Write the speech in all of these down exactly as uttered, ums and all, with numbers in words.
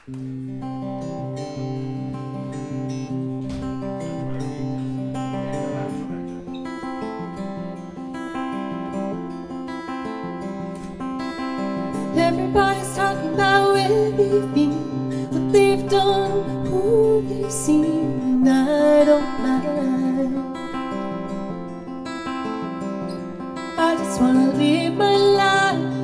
Everybody's talking about where they've been, what they've done, who they've seen, and I don't mind. I just wanna live my life.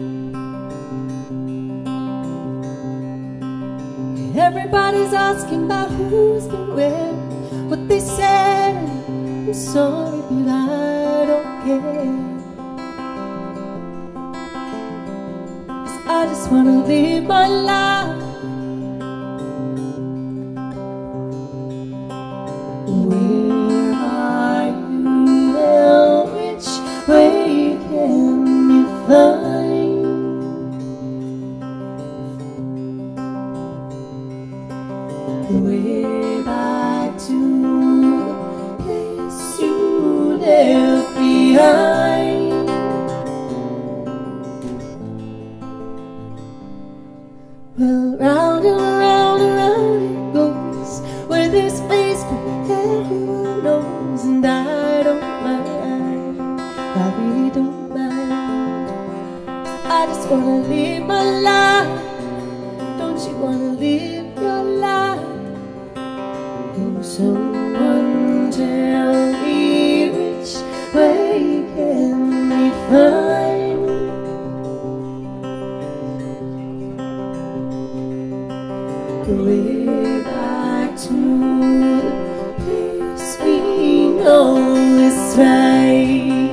Everybody's asking about who's been where, what they said. I'm sorry, but I don't care. I just wanna live my life. Where are you now? Which way can you find? Way back to the place you left behind. Well, round and round and round it goes, where this place but everyone knows, and I don't mind, I really don't mind. I just wanna live my life. Don't you wanna live your life? Oh, someone tell me which way can we find? Way back to the place we know is right.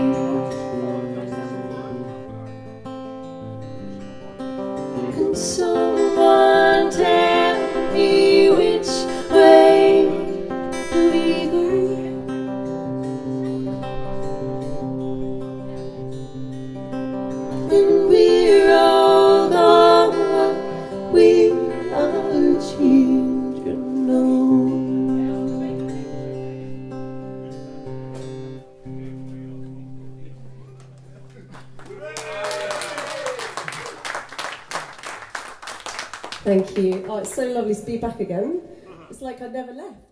Can someone tell me which way do we go? When we're all gone, we children know. Thank you. Oh, it's so lovely to be back again. It's like I never left.